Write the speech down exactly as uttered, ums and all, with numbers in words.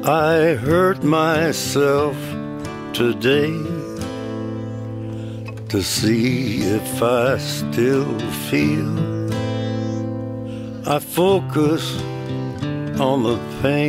I hurt myself today to see if I still feel. I focus on the pain.